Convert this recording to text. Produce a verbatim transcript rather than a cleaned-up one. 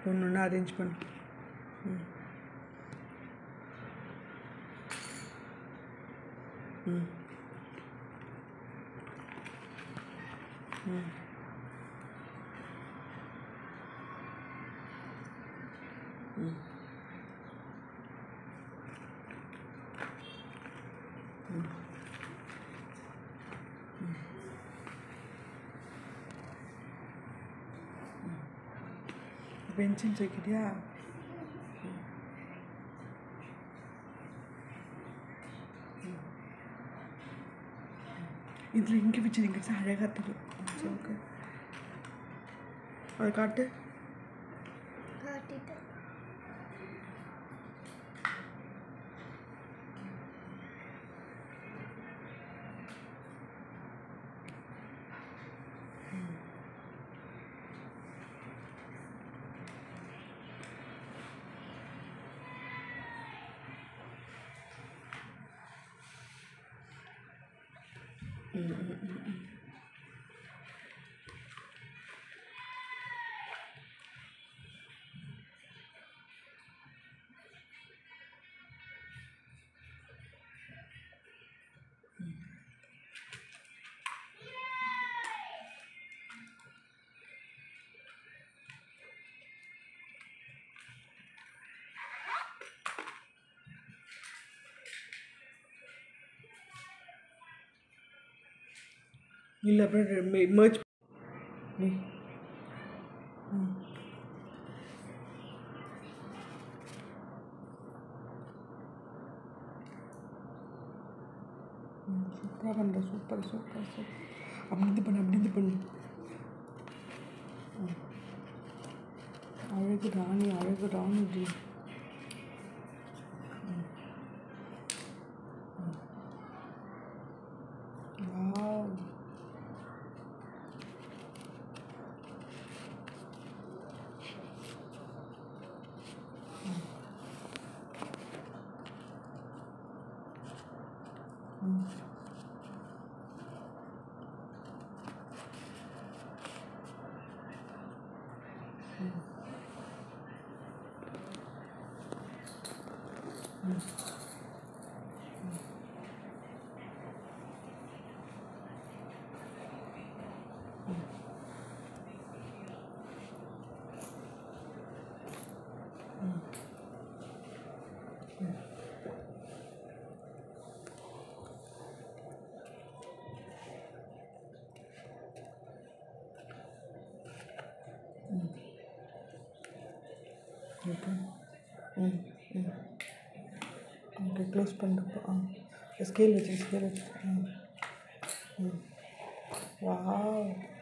ஒன்று ஒன்று அரேஞ்ச் பண்ணு. ம் ம் ம் ம் பென்சில் வைக்கிறியா? இதில் இங்கே வச்சுருங்க சார், அழகாக தெரியும். சரி ஓகே, அதை காட்டு. காட்டிட்டு ம் ம் ம் ம் இல்லை அப்புறம் merge நீ ம் ம் சூப்பராக பண்ணுற, சூப்பர் சூப்பர் சூப்பர். அப்படி இது பண்ணு, அப்படி இது பண்ணு. ம் அழகு ராணி, அழகு ராணி ஜி. வாவ், ம் ம் ஓகே. ம் ம் ஓகே, க்ளோஸ் பண்ணுறப்போ ஆ ஸ்கேல் வச்சு ஸ்கேல் வச்சு ம் ம் வாவ்.